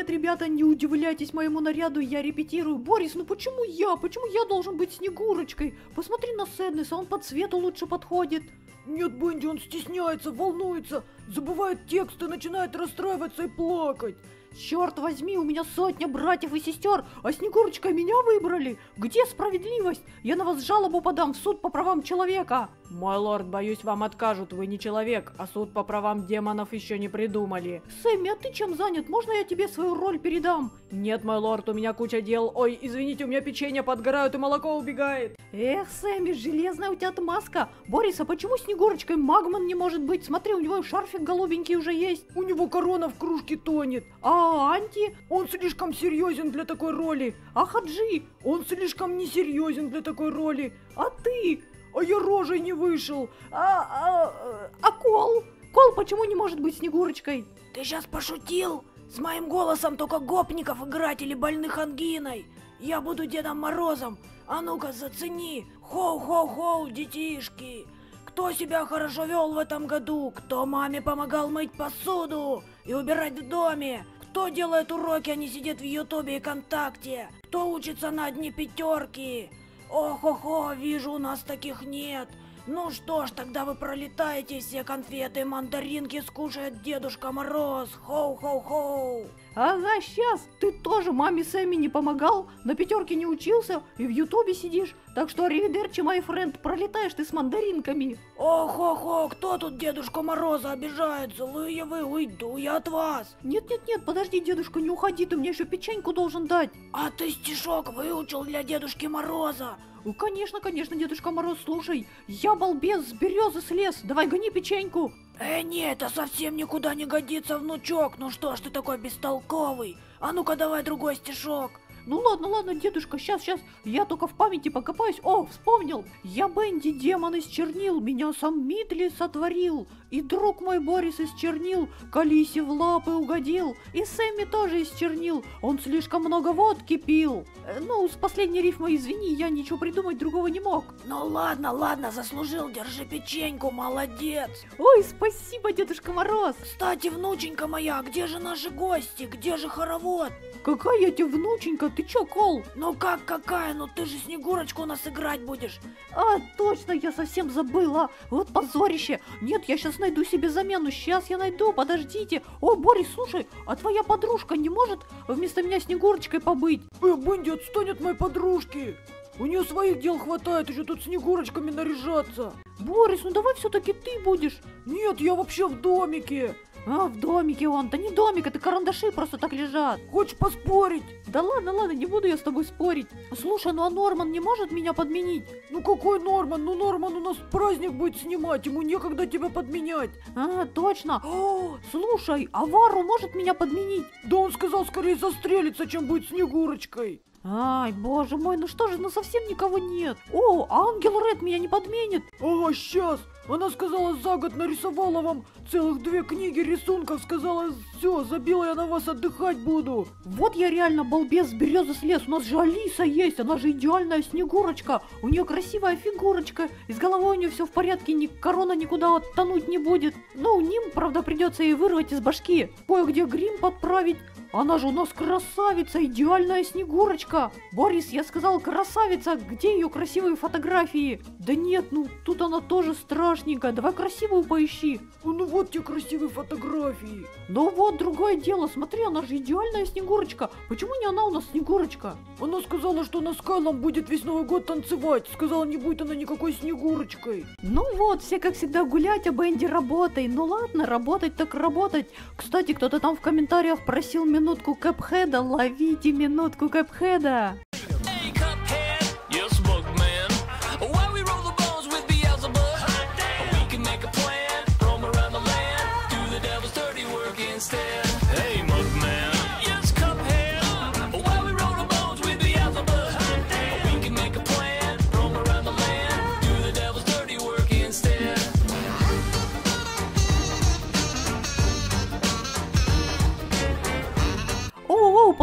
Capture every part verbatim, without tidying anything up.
нет, ребята, не удивляйтесь моему наряду, я репетирую. Борис, ну почему я? Почему я должен быть Снегурочкой? Посмотри на Сэднеса, он по цвету лучше подходит. Нет, Бенди, он стесняется, волнуется, забывает тексты, начинает расстраиваться и плакать. Черт возьми, у меня сотня братьев и сестер, а Снегурочка меня выбрали. Где справедливость? Я на вас жалобу подам в суд по правам человека. Мой лорд, боюсь, вам откажут, вы не человек, а суд по правам демонов еще не придумали. Сэмми, а ты чем занят? Можно я тебе свою роль передам? Нет, мой лорд, у меня куча дел. Ой, извините, у меня печенье подгорают и молоко убегает. Эх, Сэмми, железная у тебя отмазка. Борис, а почему Снегурочкой Магман не может быть? Смотри, у него шарфик голубенький уже есть. У него корона в кружке тонет. А Анти? Он слишком серьезен для такой роли. А Хаджи? Он слишком несерьезен для такой роли. А ты? А я рожей не вышел. А, а, а Кол? Кол почему не может быть Снегурочкой? Ты сейчас пошутил? С моим голосом только гопников играть или больных ангиной. Я буду Дедом Морозом. А ну-ка зацени. Хоу-хоу-хоу, детишки. Кто себя хорошо вел в этом году? Кто маме помогал мыть посуду и убирать в доме? Кто делает уроки, а не сидит в Ютубе и ВКонтакте? Кто учится на одни пятерки? Ох-охо, вижу, у нас таких нет. Ну что ж, тогда вы пролетаете, все конфеты, мандаринки скушает Дедушка Мороз. Хоу-хоу-хоу. Ага, сейчас. Ты тоже маме Сэмми не помогал, на пятерке не учился и в Ютубе сидишь. Так что аривидерчи, мой френд, пролетаешь ты с мандаринками. Ох-охо, кто тут Дедушку Мороза обижает? Злые вы, уйду я от вас. Нет-нет-нет, подожди, дедушка, не уходи, ты мне еще печеньку должен дать. А ты стишок выучил для Дедушки Мороза? Ну, конечно, конечно, Дедушка Мороз, слушай, я балбес, с березы слез, давай гони печеньку. Э, нет, это совсем никуда не годится, внучок, ну что ж ты такой бестолковый? А ну-ка давай другой стишок. Ну ладно, ладно, дедушка, сейчас, сейчас, я только в памяти покопаюсь. О, вспомнил! Я Бенди, демон из чернил, меня сам Митли сотворил. И друг мой Борис из чернил, Калисе в лапы угодил. И Сэмми тоже из чернил, он слишком много водки пил. Э, ну, с последней рифмой извини, я ничего придумать другого не мог. Ну ладно, ладно, заслужил, держи печеньку, молодец. Ой, спасибо, Дедушка Мороз. Кстати, внученька моя, где же наши гости, где же хоровод? Какая я тебе внученька, ты чё, Кол? Ну как какая, ну ты же Снегурочку у нас играть будешь. А, точно, я совсем забыла. Вот позорище. Нет, я сейчас найду себе замену. Сейчас я найду, подождите. О, Борис, слушай, а твоя подружка не может вместо меня Снегурочкой побыть? Э, Бенди, отстань от моей подружки. У нее своих дел хватает, еще тут Снегурочками наряжаться. Борис, ну давай все-таки ты будешь. Нет, я вообще в домике. А, в домике он. Да не домик, это карандаши просто так лежат. Хочешь поспорить? Да ладно, ладно, не буду я с тобой спорить. Слушай, ну а Норман не может меня подменить? Ну какой Норман? Ну Норман у нас праздник будет снимать, ему некогда тебя подменять. А, точно. О, слушай, а Вару может меня подменить? Да он сказал скорее застрелиться, чем быть Снегурочкой. Ай, боже мой, ну что же, ну совсем никого нет. О, а Ангел Ред меня не подменит? Ага, сейчас. Она сказала, за год нарисовала вам целых две книги рисунков, сказала, все, забила я на вас, отдыхать буду. Вот я реально балбес, с березы слез, у нас же Алиса есть, она же идеальная Снегурочка, у нее красивая фигурочка, и с головой у нее все в порядке, ни корона никуда оттонуть не будет. Ну, ним, правда, придется ей вырвать из башки, кое-где грим подправить. Она же у нас красавица, идеальная Снегурочка. Борис, я сказал красавица, где ее красивые фотографии? Да нет, ну тут она тоже страшненькая, давай красивую поищи. Ну вот те красивые фотографии. Ну вот другое дело, смотри, она же идеальная Снегурочка. Почему не она у нас Снегурочка? Она сказала, что она с Кайлом будет весь Новый год танцевать. Сказала, не будет она никакой Снегурочкой. Ну вот, все как всегда гулять, а Бенди работай. Ну ладно, работать так работать. Кстати, кто-то там в комментариях просил меня минутку Кэпхеда, ловите минутку Кэпхеда.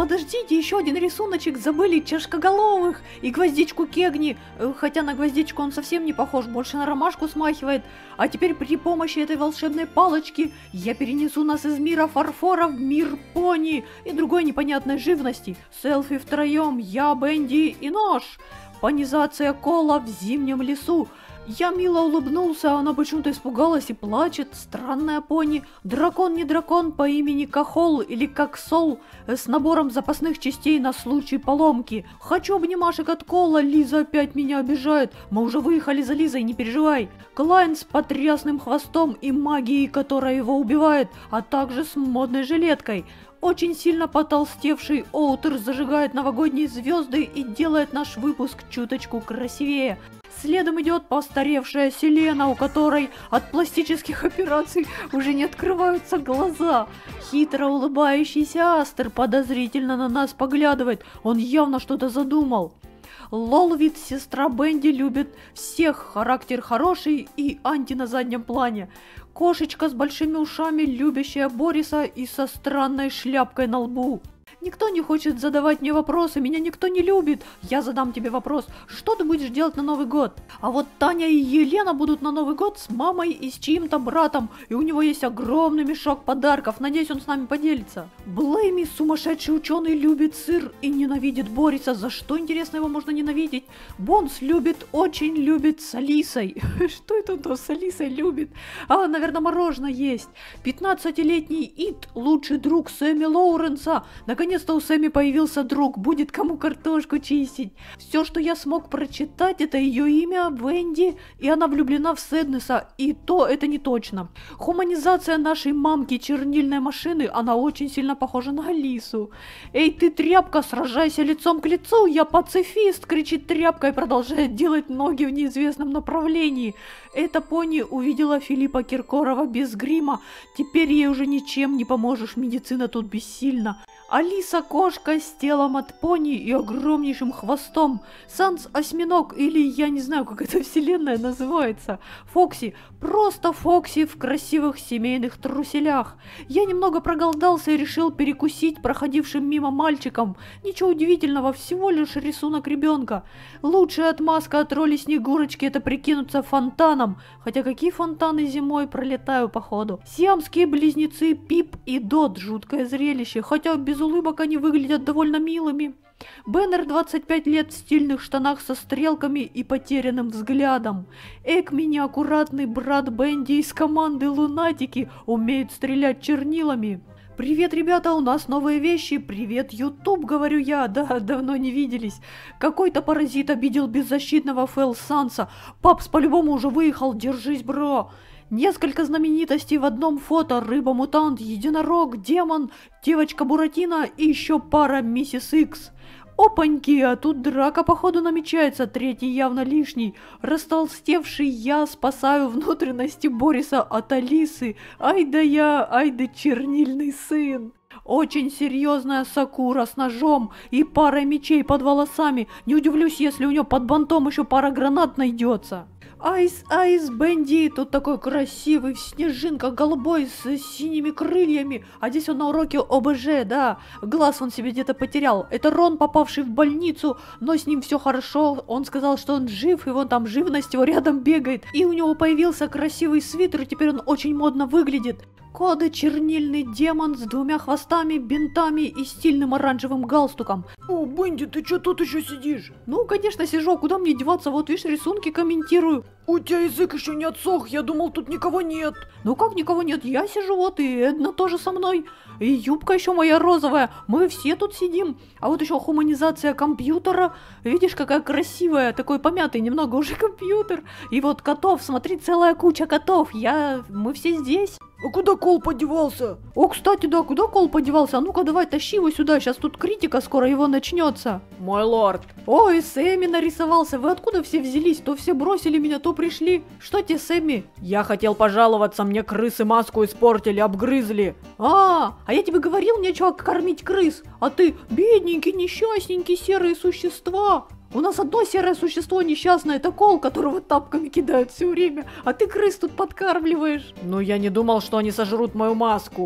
подождите, еще один рисуночек, забыли чашкоголовых и гвоздичку Кегни, э, хотя на гвоздичку он совсем не похож, больше на ромашку смахивает. А теперь при помощи этой волшебной палочки я перенесу нас из мира фарфора в мир пони и другой непонятной живности. Селфи втроем, я, Бенди и нож. Понизация Кола в зимнем лесу. Я мило улыбнулся, она почему-то испугалась и плачет. Странная пони. Дракон не дракон по имени Кахол или Каксол с набором запасных частей на случай поломки. Хочу обнимашек от Кола, Лиза опять меня обижает. Мы уже выехали за Лизой, не переживай. Клайн с потрясным хвостом и магией, которая его убивает, а также с модной жилеткой. Очень сильно потолстевший Оутер зажигает новогодние звезды и делает наш выпуск чуточку красивее. Следом идет постаревшая Селена, у которой от пластических операций уже не открываются глаза. Хитро улыбающийся Астер подозрительно на нас поглядывает, он явно что-то задумал. Лолвит, сестра Бенди, любит всех, характер хороший и анти на заднем плане. Кошечка с большими ушами, любящая Бориса и со странной шляпкой на лбу. Никто не хочет задавать мне вопросы, меня никто не любит. Я задам тебе вопрос, что ты будешь делать на Новый год? А вот Таня и Елена будут на Новый год с мамой и с чьим-то братом, и у него есть огромный мешок подарков, надеюсь, он с нами поделится. Блейми, сумасшедший ученый, любит сыр и ненавидит Бориса. За что, интересно, его можно ненавидеть? Бонс любит, очень любит с Алисой. Что это он с Алисой любит? А, наверное, мороженое есть. пятнадцатилетний Ит, лучший друг Сэмми Лоуренса. Наконец Наконец-то у Сэмми появился друг, будет кому картошку чистить. Все, что я смог прочитать, это ее имя Венди, и она влюблена в Сэднеса, и то это не точно. Хуманизация нашей мамки чернильной машины, она очень сильно похожа на Алису. Эй, ты тряпка, сражайся лицом к лицу, я пацифист, кричит тряпка и продолжает делать ноги в неизвестном направлении. Эта пони увидела Филиппа Киркорова без грима, теперь ей уже ничем не поможешь, медицина тут бессильна. Алиса-кошка с телом от пони и огромнейшим хвостом. Санс-осьминог, или я не знаю, как эта вселенная называется. Фокси, просто Фокси в красивых семейных труселях. Я немного проголодался и решил перекусить проходившим мимо мальчиком. Ничего удивительного, всего лишь рисунок ребенка. Лучшая отмазка от роли Снегурочки — это прикинуться фонтаном. Хотя какие фонтаны зимой, пролетаю походу. Сиамские близнецы Пип и Дот, жуткое зрелище, хотя без улыбок они выглядят довольно милыми. Беннер, двадцать пять лет, в стильных штанах со стрелками и потерянным взглядом. Экми, неаккуратный брат Бенди из команды Лунатики, умеет стрелять чернилами. «Привет, ребята, у нас новые вещи, привет, YouTube», говорю я, да, давно не виделись. Какой-то паразит обидел беззащитного Фэл Санса. Папс по-любому уже выехал, держись, бро. Несколько знаменитостей в одном фото: рыба-мутант, единорог, демон, девочка Буратино и еще пара миссис Икс. Опаньки, а тут драка походу намечается, третий явно лишний. Растолстевший я спасаю внутренности Бориса от Алисы. Ай да я, ай да чернильный сын. Очень серьезная Сакура с ножом и парой мечей под волосами. Не удивлюсь, если у нее под бантом еще пара гранат найдется. Айс, Айс, Бенди, тут такой красивый, в снежинках, голубой, с синими крыльями. А здесь он на уроке О Б Ж, да. Глаз он себе где-то потерял. Это Рон, попавший в больницу, но с ним все хорошо. Он сказал, что он жив, и вон там живность его рядом бегает. И у него появился красивый свитер, и теперь он очень модно выглядит. Коды, чернильный демон с двумя хвостами, бинтами и стильным оранжевым галстуком. О, Бенди, ты что тут еще сидишь? Ну, конечно, сижу, куда мне деваться, вот видишь, рисунки комментирую. У тебя язык еще не отсох, я думал, тут никого нет. Ну как никого нет, я сижу вот, и Эдна тоже со мной. И юбка еще моя розовая, мы все тут сидим. А вот еще хуманизация компьютера, видишь, какая красивая, такой помятый немного уже компьютер. И вот котов, смотри, целая куча котов, я, мы все здесь. А куда Кол подевался? О, кстати, да, куда Кол подевался? А ну-ка давай тащи его сюда, сейчас тут критика скоро его начнется. Мой лорд. Ой, Сэмми нарисовался, вы откуда все взялись? То все бросили меня, то пришли. Что тебе, Сэмми? Я хотел пожаловаться, мне крысы маску испортили, обгрызли. А, а я тебе говорил, нечего кормить крыс. А ты, бедненький, несчастненький, серые существа. У нас одно серое существо несчастное, это Кол, которого тапками кидают все время, а ты крыс тут подкармливаешь. Ну я не думал, что они сожрут мою маску.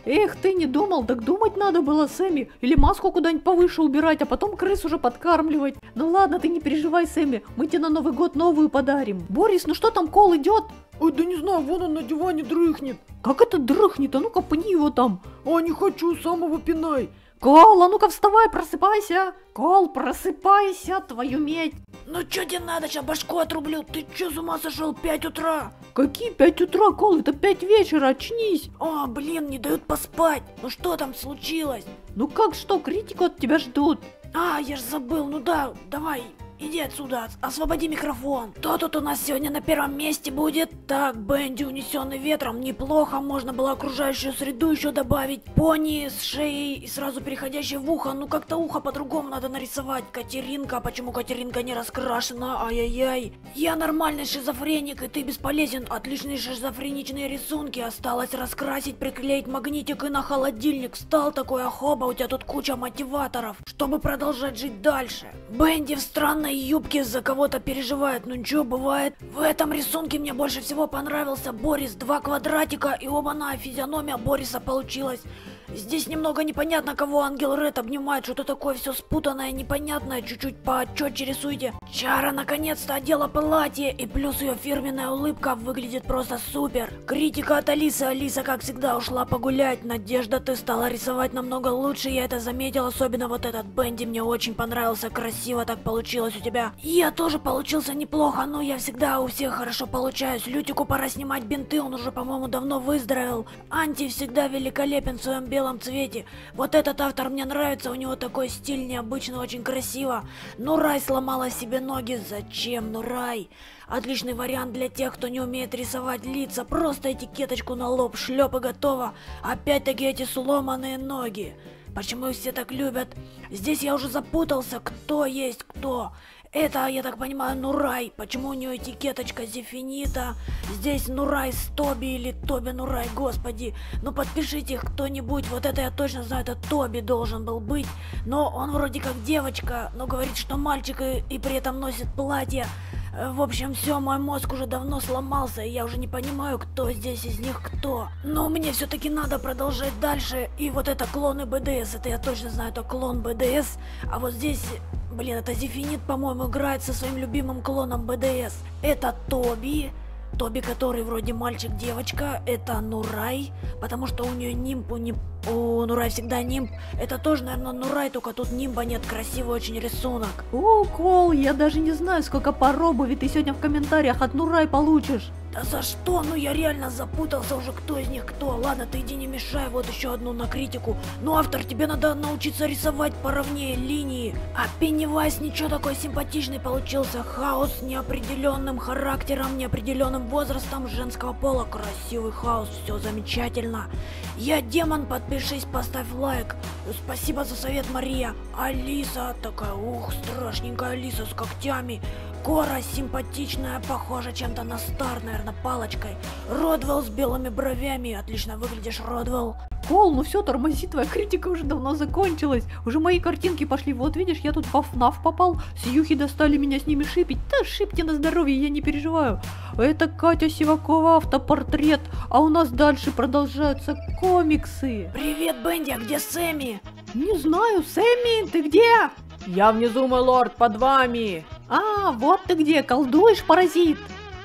Эх, ты не думал, так думать надо было, Сэмми. Или маску куда-нибудь повыше убирать, а потом крыс уже подкармливать. Ну ладно, ты не переживай, Сэмми, мы тебе на Новый год новую подарим. Борис, ну что там, Кол идет? Ой, да не знаю, вон он на диване дрыхнет. Как это дрыхнет? А ну-ка пни его там. А не хочу, самого пинай. Кол, а ну-ка вставай, просыпайся. Кол, просыпайся, твою медь. Ну чё тебе надо, сейчас башку отрублю. Ты чё с ума сошел? пять утра. Какие пять утра, Кол? Это пять вечера, очнись. О, блин, не дают поспать. Ну что там случилось? Ну как что, критику от тебя ждут. А, я ж забыл, ну да, давай, иди отсюда, освободи микрофон. Кто тут у нас сегодня на первом месте будет? Так, Бенди, унесенный ветром, неплохо, можно было окружающую среду еще добавить. Пони с шеей и сразу переходящей в ухо, ну как-то ухо по-другому надо нарисовать. Катеринка, почему Катеринка не раскрашена, ай-яй-яй. Я нормальный шизофреник, и ты бесполезен, отличные шизофреничные рисунки. Осталось раскрасить, приклеить магнитик и на холодильник. Стал такой охоба, у тебя тут куча мотиваторов, чтобы продолжать жить дальше. Бенди в странной юбке за кого-то переживает, ну ничего, бывает. В этом рисунке мне больше всего понравился Борис. Два квадратика и оба-на, физиономия Бориса получилась. Здесь немного непонятно, кого Ангел Ред обнимает, что-то такое все спутанное, непонятное, чуть-чуть поотчетче рисуйте. Чара наконец-то одела платье, и плюс ее фирменная улыбка выглядит просто супер. Критика от Алисы, Алиса как всегда ушла погулять. Надежда, ты стала рисовать намного лучше, я это заметил, особенно вот этот Бенди мне очень понравился, красиво так получилось у тебя. Я тоже получился неплохо, но я всегда у всех хорошо получаюсь. Лютику пора снимать бинты, он уже, по-моему, давно выздоровел. Анти всегда великолепен в своем белом цвете. Вот этот автор мне нравится, у него такой стиль необычный, очень красиво. Нурай сломала себе ноги. Зачем, Нурай? Отличный вариант для тех, кто не умеет рисовать лица. Просто этикеточку на лоб, шлеп и готово. Опять-таки эти сломанные ноги. Почему их все так любят? Здесь я уже запутался, кто есть кто. Это, я так понимаю, Нурай. Почему у нее этикеточка Зефинита? Здесь Нурай с Тоби или Тоби Нурай, господи. Ну подпишите их кто-нибудь. Вот это я точно знаю, это Тоби должен был быть. Но он вроде как девочка, но говорит, что мальчик и, и при этом носит платье. В общем, все, мой мозг уже давно сломался, и я уже не понимаю, кто здесь из них кто. Но мне все-таки надо продолжать дальше. И вот это клоны БДС, это я точно знаю, это клон БДС. А вот здесь, блин, это Зефинит, по-моему, играет со своим любимым клоном БДС. Это Тоби. Тоби, который вроде мальчик-девочка, это Нурай, потому что у нее нимб, у, нимб, у Нурай всегда нимб. Это тоже, наверное, Нурай, только тут нимба нет, красивый очень рисунок. О, Кол, я даже не знаю, сколько пар обуви ты сегодня в комментариях от Нурай получишь. Да за что? Ну я реально запутался уже, кто из них кто. Ладно, ты иди не мешай, вот еще одну на критику. Ну, автор, тебе надо научиться рисовать поровнее линии. А Пеннивайз ничего такой симпатичный получился. Хаос с неопределенным характером, неопределенным возрастом женского пола. Красивый хаос, все замечательно. Я демон, подпишись, поставь лайк. Спасибо за совет, Мария. Алиса, такая, ух, страшненькая Алиса с когтями. Кора симпатичная, похожа чем-то на Стар, наверное, палочкой. Родвелл с белыми бровями, отлично выглядишь, Родвелл. Кол, ну все, тормози, твоя критика уже давно закончилась. Уже мои картинки пошли, вот видишь, я тут в ФНАФ попал, сьюхи достали меня с ними шипить. Да шипьте на здоровье, я не переживаю. Это Катя Сивакова, автопортрет, а у нас дальше продолжаются комиксы. Привет, Бенди, а где Сэмми? Не знаю, Сэмми, ты где? Я внизу, мой лорд, под вами. А, вот ты где, колдуешь, паразит.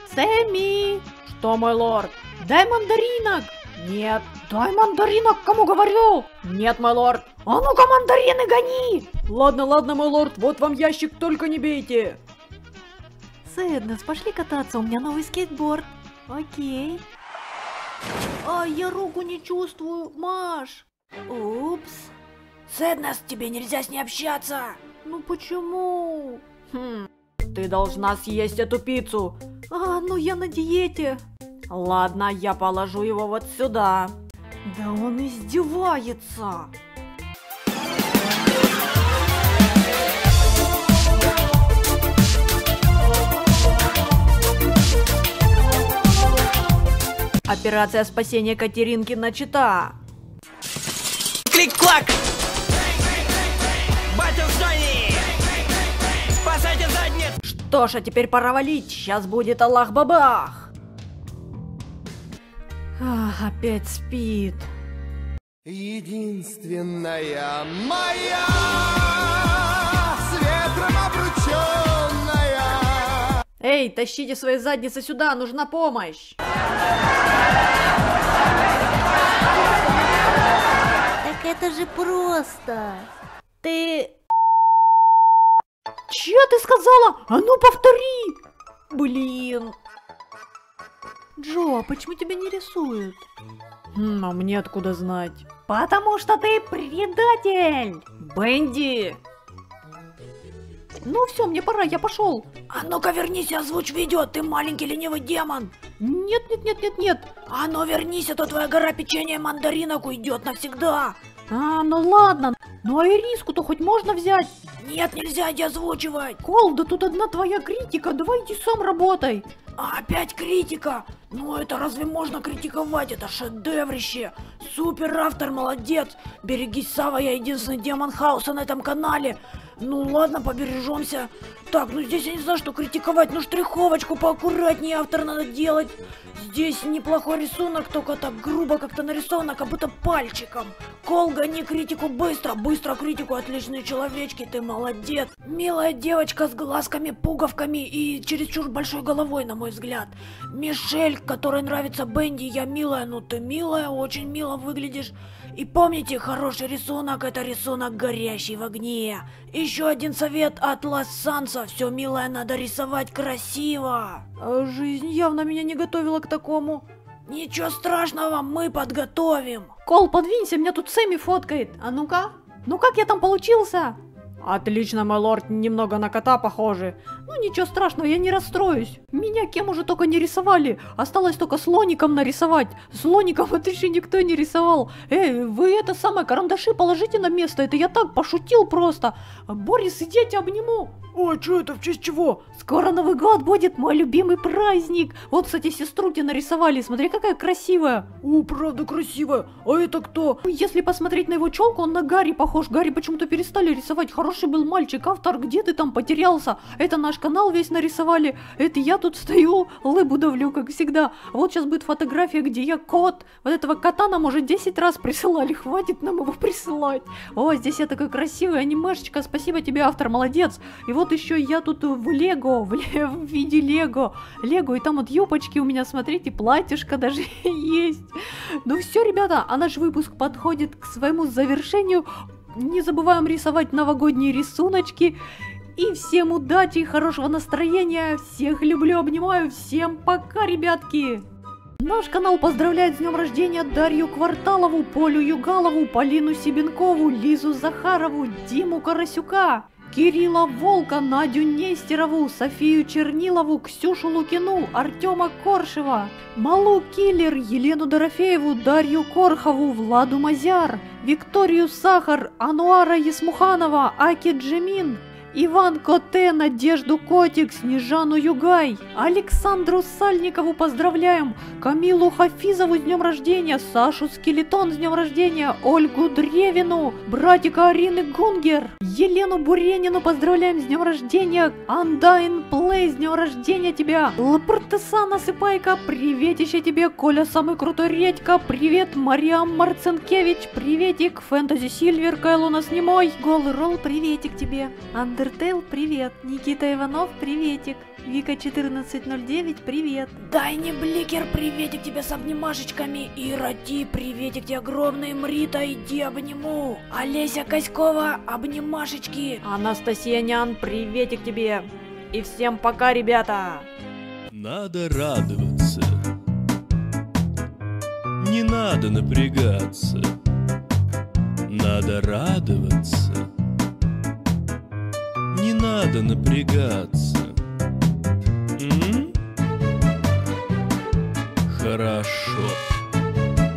Сэмми! Что, мой лорд? Дай мандаринок! Нет. Дай мандаринок, кому говорю! Нет, мой лорд. А ну-ка мандарины гони! Ладно, ладно, мой лорд, вот вам ящик, только не бейте. Сэднес, пошли кататься, у меня новый скейтборд. Окей. А, я руку не чувствую, Маш. Упс. Сэднес, тебе нельзя с ней общаться. Ну почему? Хм, ты должна съесть эту пиццу. А, ну я на диете. Ладно, я положу его вот сюда. Да он издевается. Операция спасения Катеринки начата. Клик-клак! Батя в зоне! Спасайте задницу! Что ж, а теперь пора валить. Сейчас будет Аллах-бабах. Ах, опять спит. Единственная моя, с ветром обрученная. Эй, тащите свои задницы сюда, нужна помощь! Так это же просто. Ты... Че ты сказала? А ну повтори! Блин. Джо, а почему тебя не рисуют? Хм, а мне откуда знать? Потому что ты предатель! Бенди! Ну все, мне пора, я пошел. А ну-ка вернись и озвучь видео, ты маленький ленивый демон. Нет, нет, нет, нет, нет. А ну вернись, а то твоя гора печенья и мандаринок уйдет навсегда. А, ну ладно. Ну а ириску-то хоть можно взять? Нет, нельзя иди озвучивать. Кол, да тут одна твоя критика, давай иди сам работай. А опять критика? Ну это разве можно критиковать? Это шедеврище. Супер автор, молодец. Берегись, Сава, я единственный демон хаоса на этом канале. Ну ладно, побережемся. Так, ну здесь я не знаю, что критиковать. Ну штриховочку поаккуратнее автор надо делать. Здесь неплохой рисунок, только так грубо как-то нарисовано, как будто пальчиком. Кол, гони критику быстро, быстро критику, отличные человечки, ты молодец. Милая девочка с глазками-пуговками и чересчур большой головой, на мой взгляд. Мишель, которой нравится Бенди, я милая, ну ты милая, очень мило выглядишь. И помните, хороший рисунок — это рисунок, горящий в огне. Еще один совет от Лас Санса. Все милое надо рисовать красиво. А жизнь явно меня не готовила к такому. Ничего страшного, мы подготовим. Кол, подвинься, меня тут Сэмми фоткает. А ну-ка. Ну как я там получился? Отлично, мой лорд, немного на кота похожи. Ну ничего страшного, я не расстроюсь. Меня кем уже только не рисовали. Осталось только слоником нарисовать. Слоником это еще никто не рисовал. Эй, вы это самое, карандаши положите на место. Это я так пошутил просто. Борис, идите обниму. Ой, что это, в честь чего? Скоро Новый год будет, мой любимый праздник. Вот, кстати, сестру тебе нарисовали. Смотри, какая красивая. О, правда красивая. А это кто? Если посмотреть на его челку, он на Гарри похож. Гарри почему-то перестали рисовать. Хороший был мальчик. Автор, где ты там потерялся? Это наш канал весь нарисовали. Это я тут стою, лыбу давлю, как всегда. Вот сейчас будет фотография, где я кот. Вот этого кота нам уже десять раз присылали. Хватит нам его присылать. О, здесь я такой красивый анимешечка. Спасибо тебе, автор, молодец. И вот еще я тут в Лего, в, в виде Лего. Лего, и там вот юбочки у меня, смотрите, платьишко даже есть. Ну все, ребята, а наш выпуск подходит к своему завершению. Не забываем рисовать новогодние рисуночки. И всем удачи и хорошего настроения. Всех люблю, обнимаю. Всем пока, ребятки. Наш канал поздравляет с днем рождения Дарью Кварталову, Полю Югалову, Полину Себенкову, Лизу Захарову, Диму Карасюка, Кирилла Волка, Надю Нестерову, Софию Чернилову, Ксюшу Лукину, Артема Коршева, Малу Киллер, Елену Дорофееву, Дарью Корхову, Владу Мазяр, Викторию Сахар, Ануара Есмуханова, Аки Джемин, Иван Коте, Надежду Котик, Снежану Югай, Александру Сальникову поздравляем, Камилу Хафизову с днем рождения, Сашу Скелетон с днем рождения, Ольгу Древину, братика Арины Гунгер, Елену Буренину поздравляем с днем рождения, Undying Play с днем рождения тебя, Лапртеса Насыпайка, приветище тебе, Коля самый крутой редька, привет, Мариам Марцинкевич, приветик, Фэнтези Сильвер, Кайл у нас немой, Голый Ролл, приветик тебе, Андертейл, привет, Никита Иванов, приветик, Вика четырнадцать ноль девять, привет. Дайни Бликер, приветик тебе с обнимашечками. Ира Ти, приветик тебе огромный. Мрита, иди обниму. Олеся Коськова, обнимашечки. Анастасия Нян, приветик тебе. И всем пока, ребята. Надо радоваться. Не надо напрягаться. Надо радоваться. Не надо напрягаться. М? Хорошо.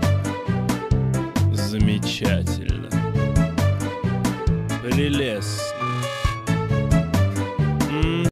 Замечательно. Прелестно.